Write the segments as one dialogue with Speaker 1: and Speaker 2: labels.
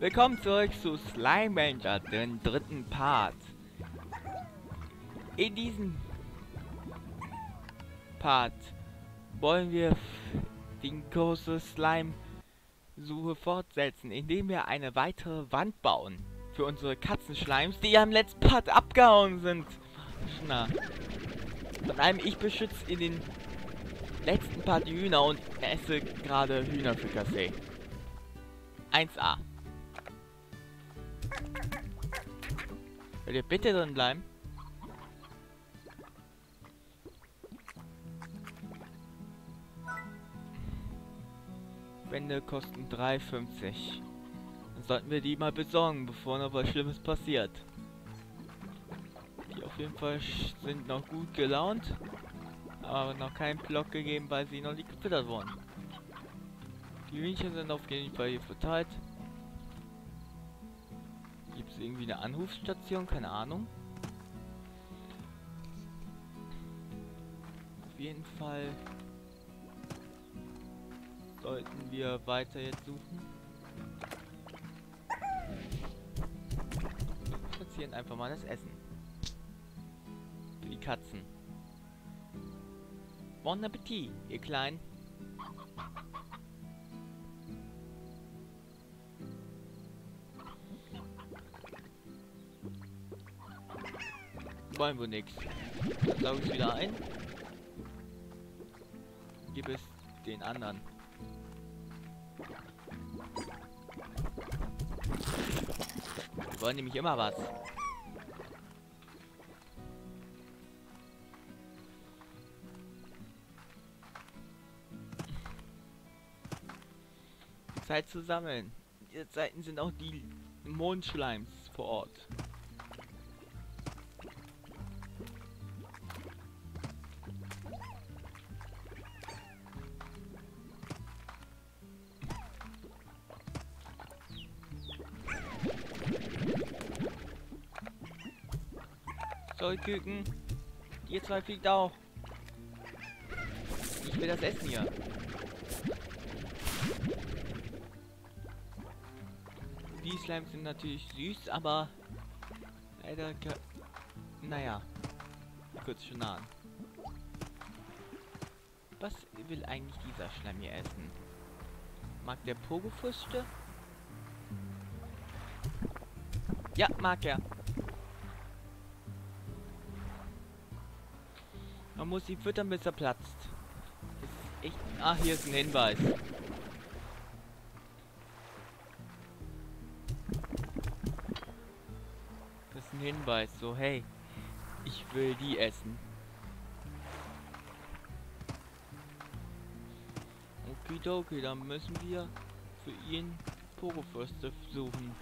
Speaker 1: Willkommen zurück zu Slime Rancher, den dritten Part. In diesem Part wollen wir die große Slime-Suche fortsetzen, indem wir eine weitere Wand bauen. Für unsere Katzenschleims, die ja im letzten Part abgehauen sind. Na. Von einem ich beschütze in den letzten Part die Hühner und esse gerade Hühnerfrikassee. 1A. Könnt ihr bitte drin bleiben? Wände kosten 3,50. Dann sollten wir die mal besorgen, bevor noch was Schlimmes passiert. Die auf jeden Fall sind noch gut gelaunt, aber noch keinen Block gegeben, weil sie noch nicht gefüttert wurden. Die Hühnchen sind auf jeden Fall hier verteilt. Gibt es irgendwie eine Anrufstation? Keine Ahnung. Auf jeden Fall sollten wir weiter jetzt suchen. Wir platzieren einfach mal das Essen. Für die Katzen. Bon Appetit, ihr Kleinen. Wollen wir nichts. Saug es wieder ein. Gib es den anderen. Die wollen nämlich immer was. Zeit zu sammeln. Die Seiten sind auch die Mondschleims vor Ort. So, Küken. Ihr zwei fliegt auch. Ich will das Essen hier. Die Slimes sind natürlich süß, aber leider... Naja. Kurz schon an. Was will eigentlich dieser Schleim hier essen? Mag der Pogo-Früchte? Ja, mag er. Man muss sie füttern, bis er platzt. Das ist echt... Ah, hier ist ein Hinweis. Das ist ein Hinweis. So, hey, ich will die essen. Okidoki, dann müssen wir für ihn Pogo-Früchte suchen.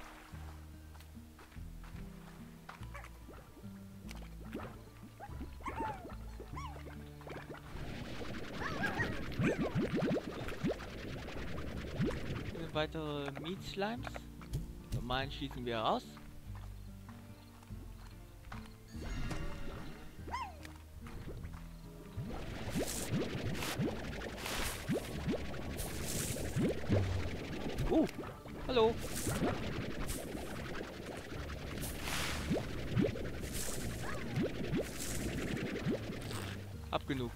Speaker 1: Weitere Meat-Slimes. Normalen schießen wir raus. Hallo. Hab genug.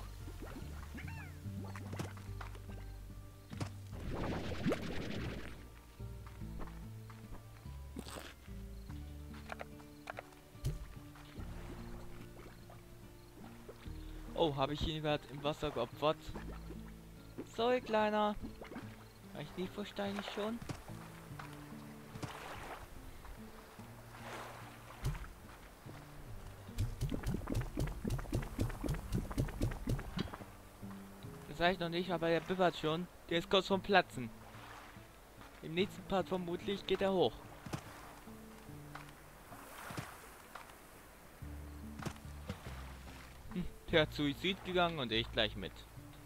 Speaker 1: Oh, habe ich ihn gerade im Wasser geopfert? Sorry, Kleiner. Reicht die Versteine schon? Das reicht noch nicht, aber der bibbert schon. Der ist kurz vorm Platzen. Im nächsten Part vermutlich geht er hoch. Der hat Suizid gegangen und ich gleich mit.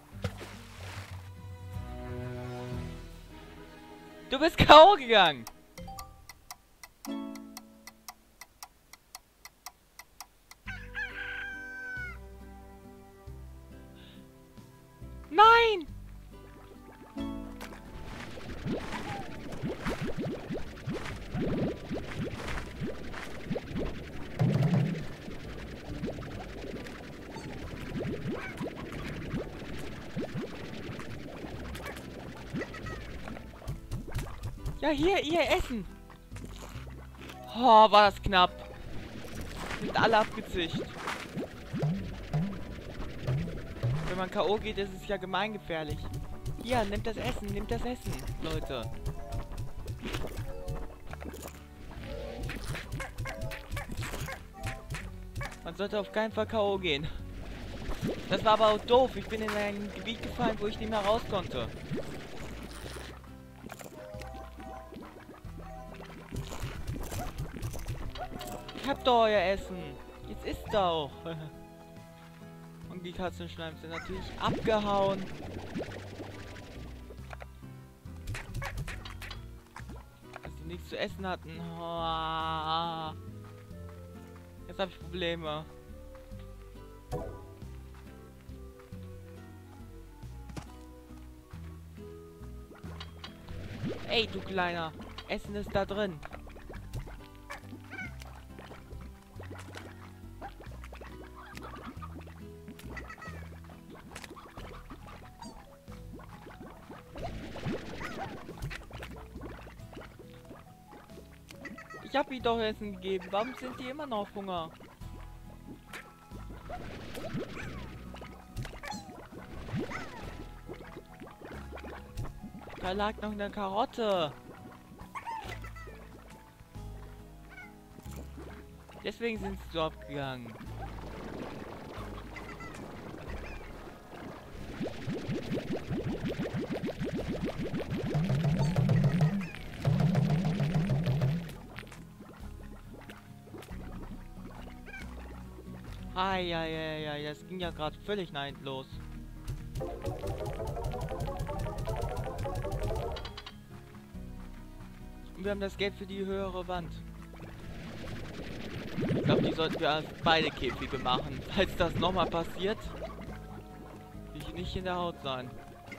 Speaker 1: Du bist K.O. gegangen! Nein! Ja, hier, ihr Essen. Oh, war das knapp. Sind alle abgezischt. Wenn man K.O. geht, ist es ja gemeingefährlich. Hier, nimmt das Essen, Leute. Man sollte auf keinen Fall K.O. gehen. Das war aber auch doof. Ich bin in ein Gebiet gefallen, wo ich nicht mehr raus konnte. Ich hab doch euer Essen. Jetzt isst auch. Und die Katzenschleims sind natürlich abgehauen. Dass sie nichts zu essen hatten. Oh. Jetzt habe ich Probleme. Ey, du Kleiner. Essen ist da drin. Ich hab ihnen doch Essen gegeben. Warum sind die immer noch auf Hunger? Da lag noch eine Karotte. Deswegen sind sie so abgegangen. Eieiei, das ging ja gerade völlig neidlos. Und wir haben das Geld für die höhere Wand. Ich glaube, die sollten wir als beide Käfige machen. Falls das nochmal passiert, will ich nicht in der Haut sein.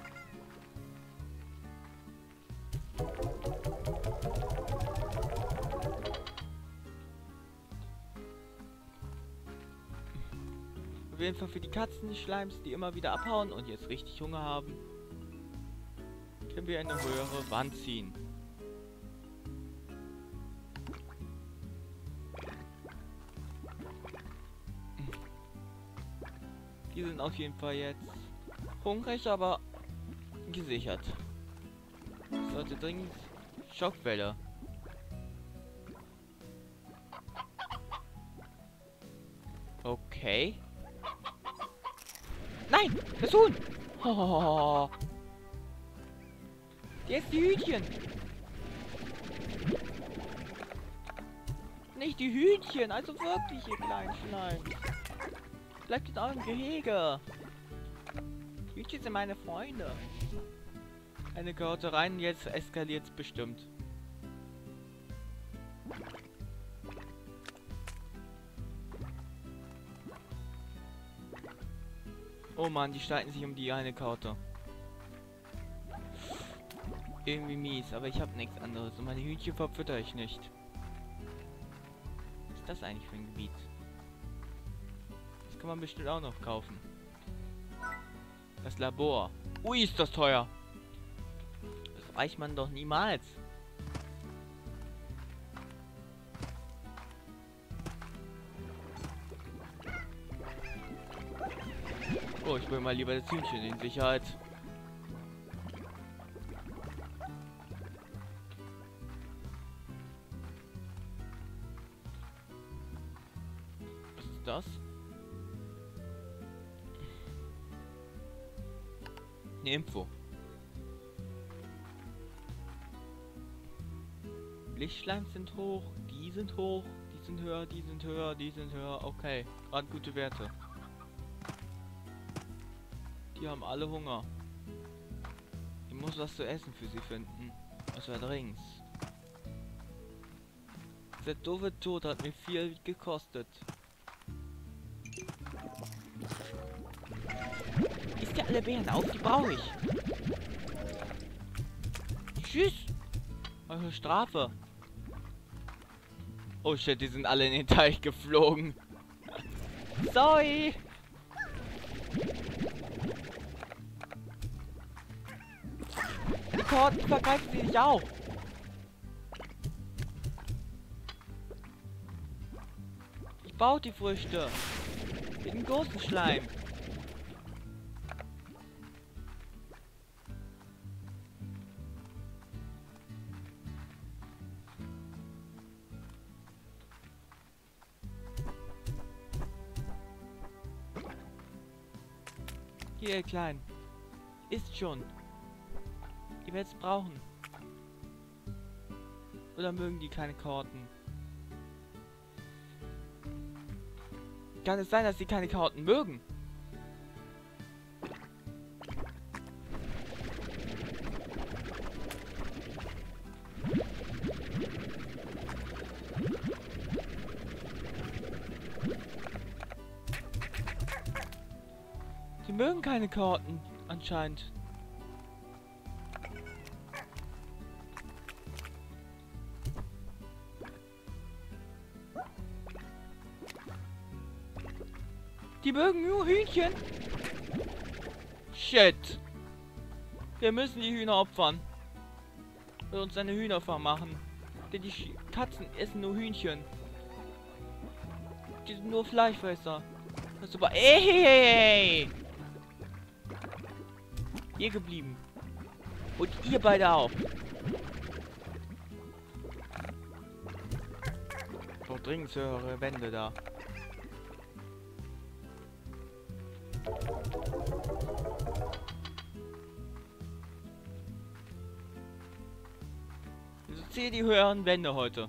Speaker 1: Auf jeden Fall für die Katzenschleims, die immer wieder abhauen und jetzt richtig Hunger haben, können wir eine höhere Wand ziehen. Die sind auf jeden Fall jetzt hungrig, aber gesichert. Ich sollte dringend Schockwelle. Okay. Nein, das Huhn! Oh. Der ist die Hühnchen. Nicht die Hühnchen, also wirklich, ihr kleinen Schleim. Bleibt in eurem Gehege. Hühnchen sind meine Freunde. Eine Karotte rein, jetzt eskaliert es bestimmt. Oh Mann, die streiten sich um die eine Karotte. Irgendwie mies, aber ich habe nichts anderes und meine Hühnchen verfütter ich nicht. Was ist das eigentlich für ein Gebiet? Das kann man bestimmt auch noch kaufen. Das Labor. Ui, ist das teuer. Das reicht man doch niemals. Oh, ich will mal lieber das Hühnchen in Sicherheit. Was ist das? Eine Info. Lichtschleims sind hoch, die sind hoch, die sind höher, die sind höher, die sind höher. Okay, gerade gute Werte. Die haben alle Hunger. Ich muss was zu essen für sie finden. Was war dringend. Der doofe Tod hat mir viel gekostet. Isst ihr alle Beeren auf? Die brauche ich. Tschüss. Eure Strafe. Oh shit, die sind alle in den Teich geflogen. Sorry. Die Karotten vergreifen sie sich auch. baut die Früchte. Mit dem großen Schleim. Hier, ihr Kleinen. Ist schon. Ihr werdet es brauchen. Oder mögen die keine Karotten? Kann es sein, dass sie keine Karotten mögen? Sie mögen keine Karotten, anscheinend. Die mögen nur Hühnchen. Shit. Wir müssen die Hühner opfern. Und uns eine Hühnerfarm machen. Denn die Katzen essen nur Hühnchen. Die sind nur Fleischfresser. Das ist super. Ey! Hier geblieben. Und ihr beide auch. Doch dringend höhere Wände da. Also zähl die höheren Wände heute.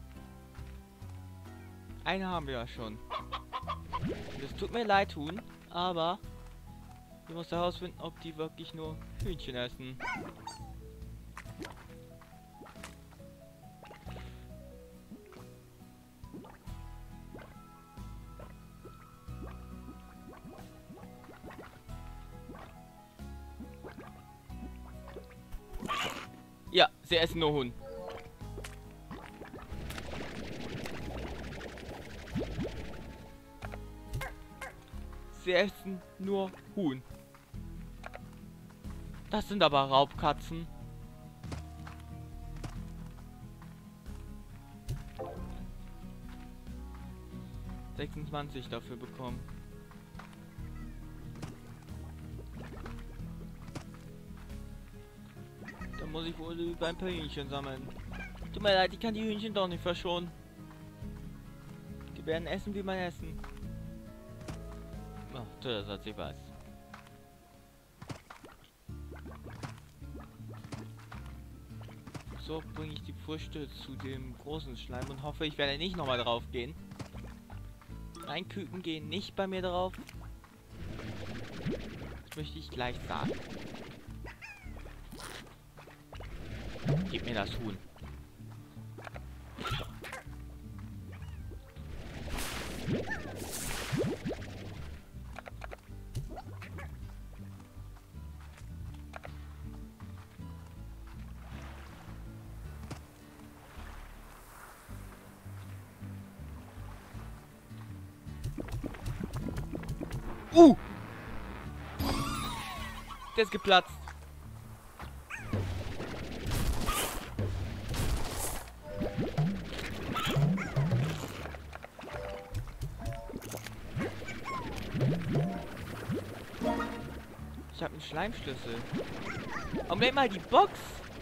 Speaker 1: Eine haben wir ja schon. Es tut mir leid, Huhn, aber ich muss herausfinden, ob die wirklich nur Hühnchen essen. Ja, sie essen nur Huhn. Sie essen nur Huhn. Das sind aber Raubkatzen. $26 dafür bekommen. Da muss ich wohl beim paar Hühnchen sammeln. Tut mir leid, ich kann die Hühnchen doch nicht verschonen. Die werden essen, wie man essen. Ach, das hat sie was. So bringe ich die Früchte zu dem großen Schleim und hoffe, ich werde nicht nochmal drauf gehen. Nein, Küken gehen nicht bei mir drauf. Das möchte ich gleich sagen. Gib mir das Huhn. Der ist geplatzt. Ich habe einen Schleimschlüssel. Moment mal, die Box!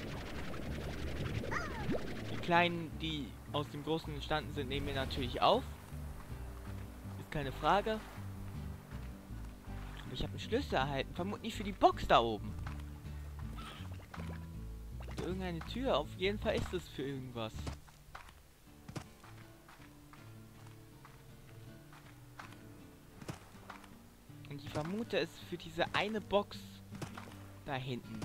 Speaker 1: Die kleinen, die aus dem Großen entstanden sind, nehmen wir natürlich auf. Ist keine Frage. Aber ich habe einen Schlüssel erhalten. Vermutlich für die Box da oben. Irgendeine Tür. Auf jeden Fall ist es für irgendwas. Und ich vermute es für diese eine Box da hinten.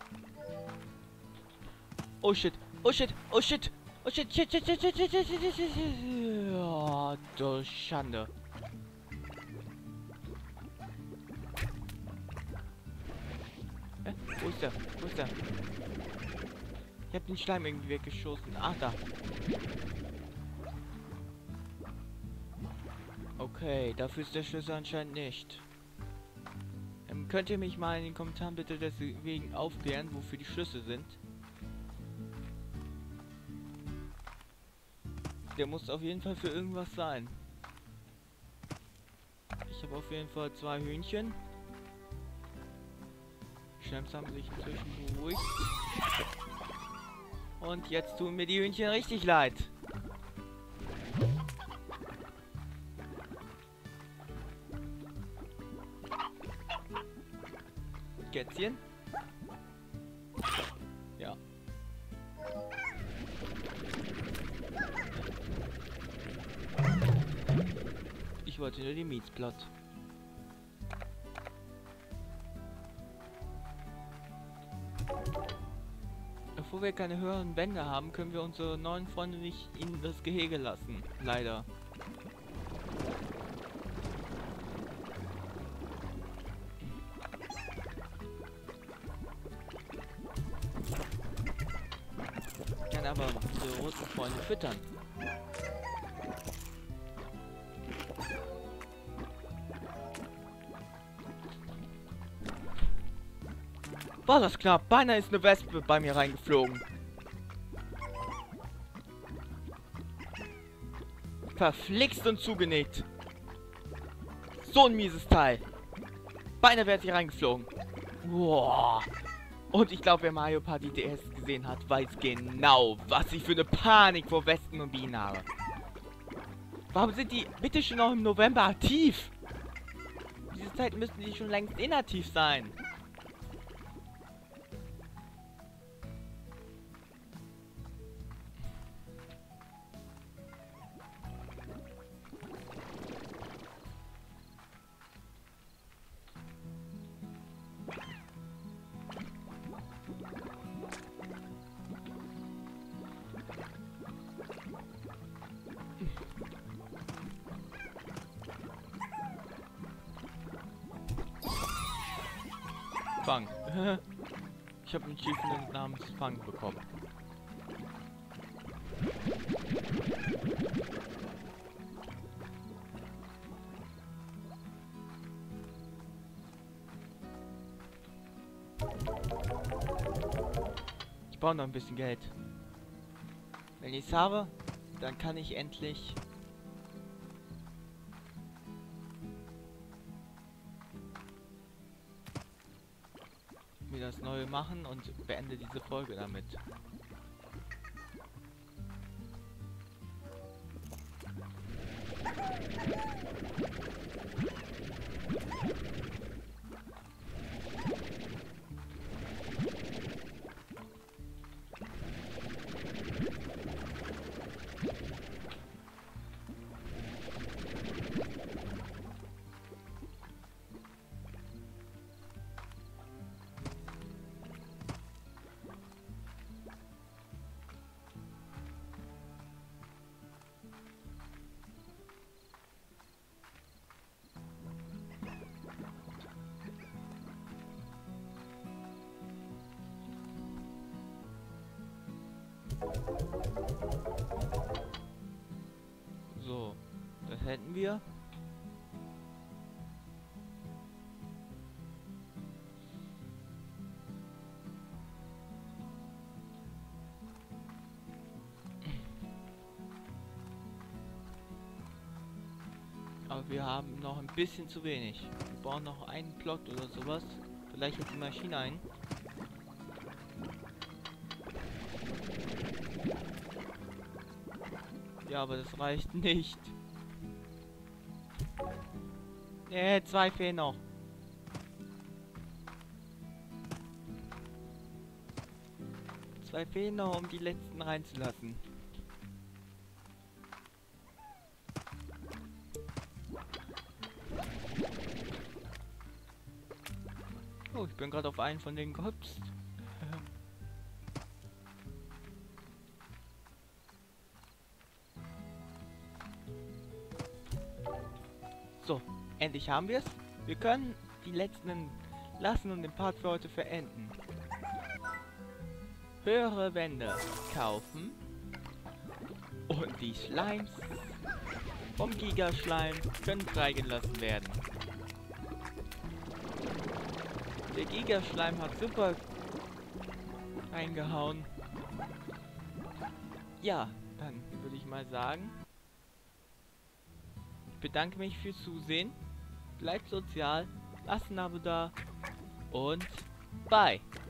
Speaker 1: Oh shit, oh shit, oh shit, oh shit, shit, shit, shit, shit, shit, shit, shit, shit, shit. Oh, du Schande. Wo ist der? Wo ist der? Ich hab den Schleim irgendwie weggeschossen. Ach, da. Okay, dafür ist der Schlüssel anscheinend nicht. Könnt ihr mich mal in den Kommentaren bitte deswegen aufklären, wofür die Schlüssel sind? Der muss auf jeden Fall für irgendwas sein. Ich habe auf jeden Fall 2 Hühnchen. Die Schlemms haben sich inzwischen beruhigt. Und jetzt tun mir die Hühnchen richtig leid. Kätzchen? Ja. Ich wollte nur die Mietsblatt. Bevor wir keine höheren Wände haben, können wir unsere neuen Freunde nicht in das Gehege lassen. Leider. Ich kann aber unsere roten Freunde füttern. War das knapp? Beinahe ist eine Wespe bei mir reingeflogen. Verflixt und zugenäht. So ein mieses Teil. Beinahe wäre sie reingeflogen. Boah. Und ich glaube, wer Mario Party DS gesehen hat, weiß genau, was ich für eine Panik vor Wespen und Bienen habe. Warum sind die bitte schon noch im November aktiv? Diese Zeit müssten die schon längst inaktiv sein. Fang. Ich habe einen Achievement namens Fang bekommen. Ich brauche noch ein bisschen Geld. Wenn ich es habe, dann kann ich endlich mir das Neue machen und beende diese Folge damit. So, das hätten wir. Aber wir haben noch ein bisschen zu wenig. Wir brauchen noch einen Plot oder sowas. Vielleicht jetzt die Maschine ein. Ja, aber das reicht nicht. Nee, 2 fehlen noch. Zwei fehlen noch, um die letzten reinzulassen. Oh, ich bin gerade auf einen von denen gehüpft. So, endlich haben wir es. Wir können die letzten lassen und den Part für heute verenden. Höhere Wände kaufen. Und die Schleims vom Gigaschleim können freigelassen werden. Der Gigaschleim hat super reingehauen. Ja, dann würde ich mal sagen, ich bedanke mich fürs Zusehen. bleibt sozial, lasst ein Abo da und bye.